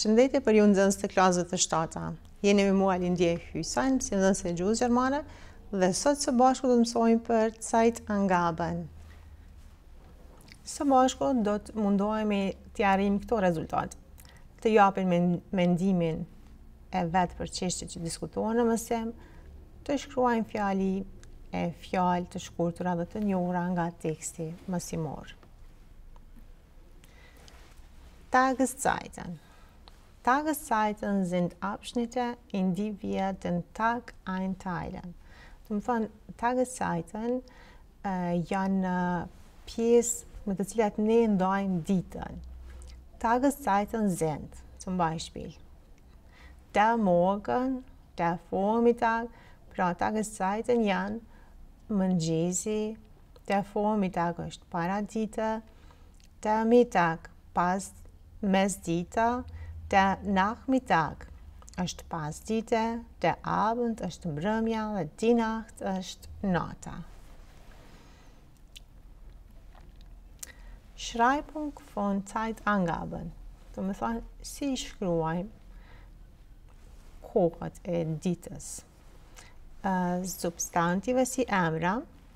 Përshëndetje për ju nxënës të klasëve të shtata. Jeni me mua Lindje Hysan, si nxënës e gjuhës gjermane, dhe sot së bashku do të mësojmë për Zeitangaben. Së bashku do të mundohemi të arrijmë këto rezultate. Të japim mendimin e vetë për çështjet që diskutohen në mësim, të shkruajmë fjalë të shkurtura dhe të njohura nga teksti mësimor. Tageszeiten. Tageszeiten sind Abschnitte, in die wir den Tag einteilen. Të më thonë, Tageszeiten janë pjesë me të cilat ne ndajmë ditën. Tageszeiten sind, zum Beispiel, der Morgen, der Vormittag, pra Tageszeiten janë mëngjesi, der Vormittag është paradita, der Mittag pas mesdita, der Nachmittag është pasdite, der Abend është mbrëmja dhe die Nacht është nata. Schreibung von Zeitangaben. Do të thonë si shkruajmë kohët e ditës. Substantive si emra,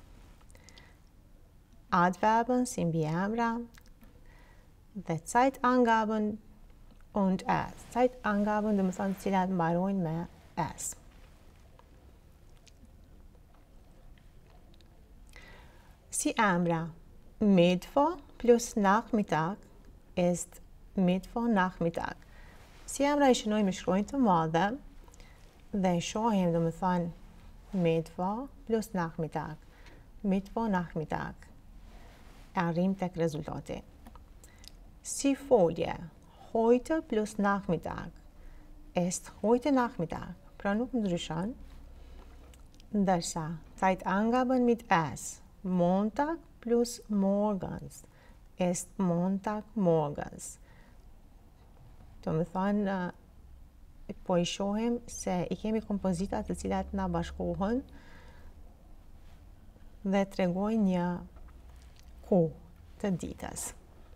Adverben si mbiemra, dhe Zeitangaben und es. Zeitangaben do të thonë cilat mbarojnë me es. Si emra, Mittwoch plus Nachmittag ist Mittwochnachmittag. Si emra i shënojmë me shkronjë të madhe dhe shohim do të thonë Mittwoch plus Nachmittag. Mittwochnachmittag. Arrim tek rezultati. Si folje, heute plus Nachmittag ist heute Nachmittag. Pra nuk ndryshon. Ndërsa Zeitangaben mit es, Montag plus morgens ist Montag morgens. Do të thonë, po i shohim se i kemi kompozita të cilat na bashkohen dhe tregojnë një kohë të ditës.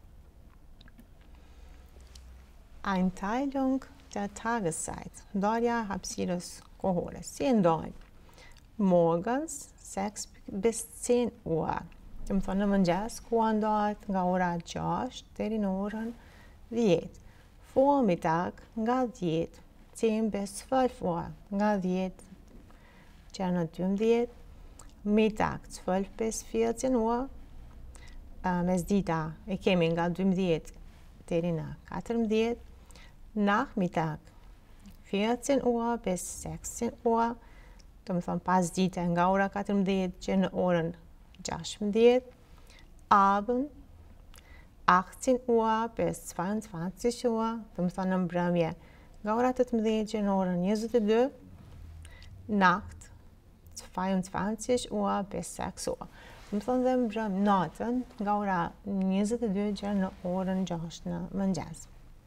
Einteilung der Tageszeit. Ndarja hapësirës kohore. Si e ndajmë? Morgens 6 bis 10 Uhr. Do të thonë në mëngjes koha ndahet nga ora 6 deri në orën 10. Vormittag nga 10 bis 12 Uhr. Nga 10 që në 12. Mittag 12 bis 14 Uhr. Mesdita e kemi nga 12 deri në 14. Nachmittag 14 Uhr bis 16 Uhr. Do të thonë pas dite nga ora 14 që në orën 16. Abend 18 Uhr bis 22 Uhr. Do të thonë në mbrëmje nga ora 18 që në orën 22. Nacht 22 Uhr bis 6 Uhr. Do të thonë dhe mbrëm natën nga ora 22 që në orën 6 në mëngjes.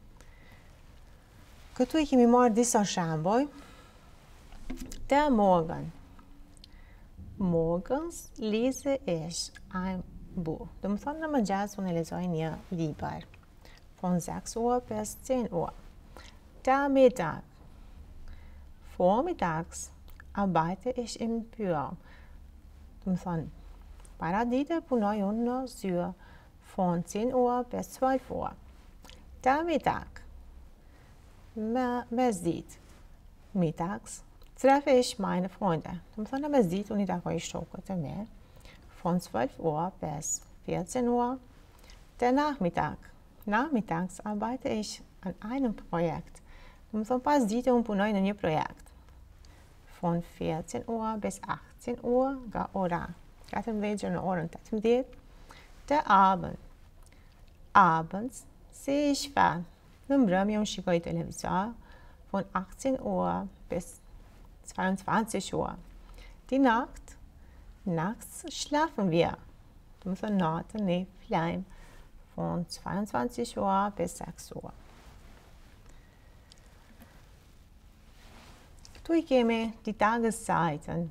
Këtu i kemi marrë disa shembuj. Der Morgen. Morgens lese ich ein Buch. Do të thonë në mëngjes unë lexoj një libër. Von 6 Uhr bis 10 Uhr. Der Mittag. Vormittags arbeite ich im Büro. Do të thonë paradite punoj unë në zyrë. Von 10 Uhr bis 12 Uhr. Der Mittag. Mesdit. Mittags treffe ich meine Freunde. Do të thonë në mesdit unë i takoj shokët e mi. Von 12 Uhr bis 14 Uhr. Der Nachmittag. Nachmittags arbeite ich an einem Projekt. Do të thonë pas dite unë punoj në një projekt. Von 14 Uhr bis 18 Uhr, nga ora 14 në orën 18. Der Abend. Abends sehe ich fern. Në mbrëmje unë shikoj televizor. Von 18 Uhr bis 22 Uhr. Die Nacht. Nachts schlafen wir. Do të thonë natën ne flajmë. Von 22 Uhr bis 6 Uhr. Këtu i kemi die Tageszeiten.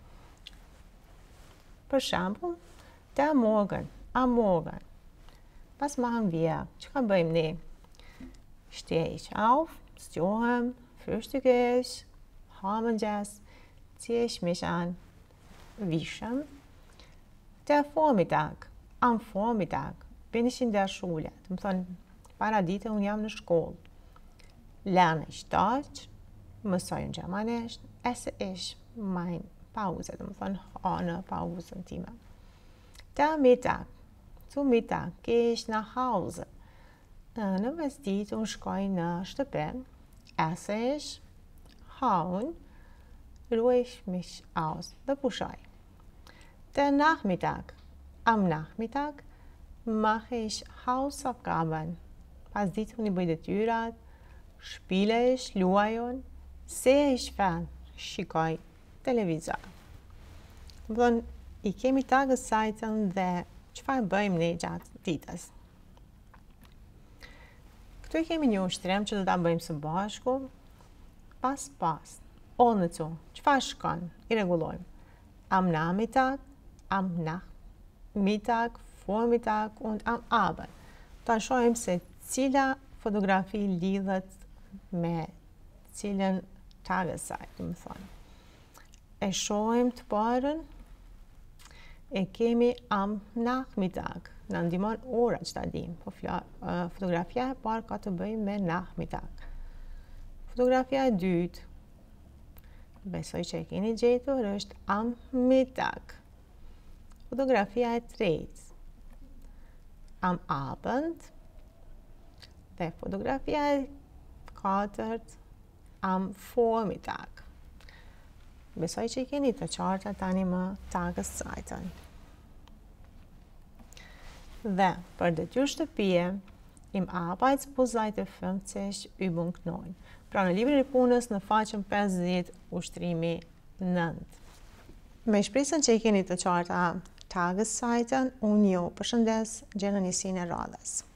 Për shembull, der Morgen, am Morgen. Was machen wir? Çka bëjmë ne? stehe ich auf, Stjohem, frühstücke ich, Hammenjes, ziehe ich mich an, wischen. Der Vormittag, am Vormittag bin ich in der Schule, von Paradite uniam në shkollë. Lerne ich Deutsch, mësoj Germanisch, esse ich meine Pause, von eine Pause time. Der Mittag, zum Mittag gehe ich nach Hause. Në mesditë unë shkoj në shtëpi, esse ich, haun, ruhe ich mich aus, dhe pushoj. Der Nachmittag, am Nachmittag mache ich Hausaufgaben. Pas ditë unë I bëj detyrat, spiele ich, luaj unë, sehe ich fern, shikoj televizor. Don I kemi Tageszeitung dhe çfarë bëjmë ne gjatë ditës. Këtu I kemi një ushtrim që do ta bëjmë së bashku. Pas. Ordnet so. Çfarë shkon? I rregullojmë. Am Nachmittag, am Nachmittag, Vormittag und am Abend. Ta shohim se cila fotografi lidhet me cilën Tageszeitung, më thonë. E shohim të parën, e kemi am Nachmittag. Në ndihmon ora që ta dim. Po fotografia e parë ka të bëjë me Nachmittag. Fotografia e dytë, besoj që e keni gjetur, është am Mittag. Fotografia e tretë, am Abend. Dhe fotografia e katërt, am Vormittag. Besoj që I keni të qarta tani më Tageszeitung. Dhe për detyrë shtëpie, im Arbeitsbuchseite 50 Übung 9. Pra në librin e punës në faqen 50 ushtrimi 9. Me shpresën që I keni të qarta Tageszeitung, unë ju përshëndes gjenën njësinë e radhës.